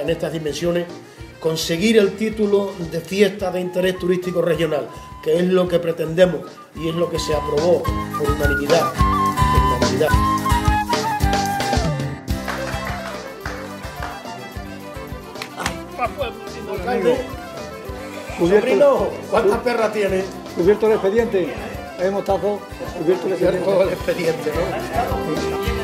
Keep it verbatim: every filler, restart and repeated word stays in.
en estas dimensiones, conseguir el título de fiesta de interés turístico regional, que es lo que pretendemos y es lo que se aprobó por unanimidad. Por unanimidad. Sobrino, ¿cuántas perras tienes? Cubierto el expediente, hemos estado cubierto el expediente. El expediente, ¿no?